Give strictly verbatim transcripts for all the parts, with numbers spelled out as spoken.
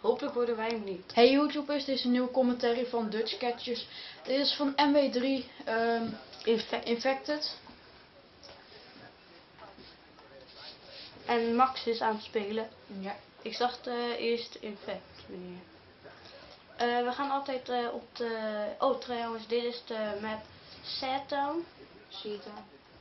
Hopelijk worden wij hem niet. Hey YouTubers, dit is een nieuwe commentary van Dutch Catchers. Dit is van M W drie um, Infect. Infected. En Max is aan het spelen. Ja. Ik zag de eerste Infect weer. Uh, we gaan altijd uh, op de... Oh trouwens, dit is de map Seatown. Seatown.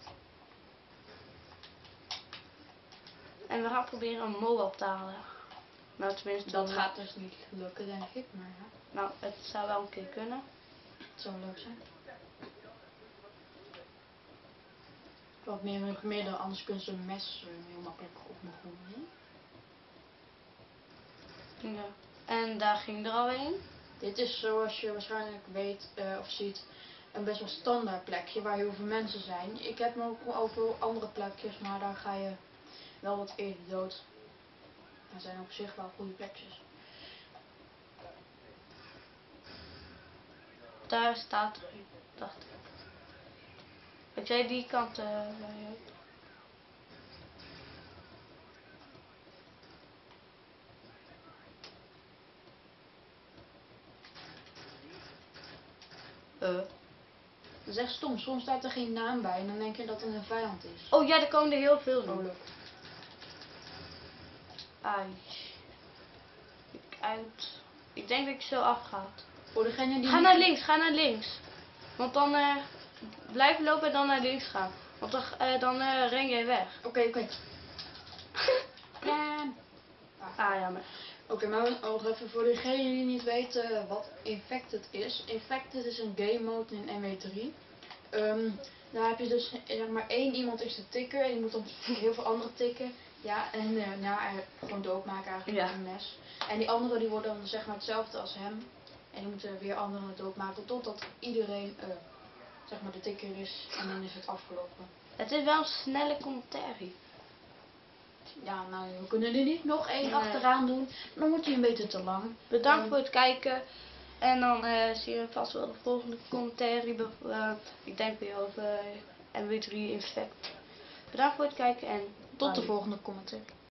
En we gaan proberen een mol op te halen. Nou, tenminste, Dat dan gaat dus niet lukken, denk ik. Maar ja. Nou, het zou wel een keer kunnen. Het zou leuk zijn. Wat meer gemidden, anders kunnen ze een mes uh, heel makkelijk op me gooien. Ja. En daar ging er al een. Dit is, zoals je waarschijnlijk weet uh, of ziet, een best wel standaard plekje waar heel veel mensen zijn. Ik heb nog ook andere plekjes, maar daar ga je wel wat eerder dood. Dat zijn op zich wel goede plekjes. Daar staat er een, dacht ik. Ik zei die kant uh, uh. Dat is echt stom, soms staat er geen naam bij en dan denk je dat het een vijand is. Oh ja, er komen er heel veel nu. Oh, leuk. Ai. Ik uit. Ik denk dat ik zo afgaat. Voor degene die ga niet... naar links, ga naar links. Want dan uh, blijf lopen en dan naar links gaan. Want dan, uh, dan uh, ren jij weg. Oké, okay, oké. Okay. Ja. Ah, ah jammer. Oké, okay, maar nog even voor degene die niet weten wat Infected is. Infected is een game mode in M W drie. Um, daar heb je dus zeg maar één iemand is de tikker en die moet dan heel veel anderen tikken. Ja, en uh, nou, gewoon doodmaken eigenlijk ja. met een mes. En die anderen die worden dan zeg maar hetzelfde als hem. En die moeten weer anderen doodmaken totdat iedereen uh, zeg maar de tikker is en dan is het afgelopen. Het is wel een snelle commentary. Ja, nou, we kunnen er niet nog één nee. achteraan doen. Dan wordt hij een beetje te lang. Bedankt um, voor het kijken. En dan uh, zie je vast wel de volgende commentary. Uh, ik denk weer over uh, M W drie Infect. Bedankt voor het kijken en tot bye. De volgende commentary.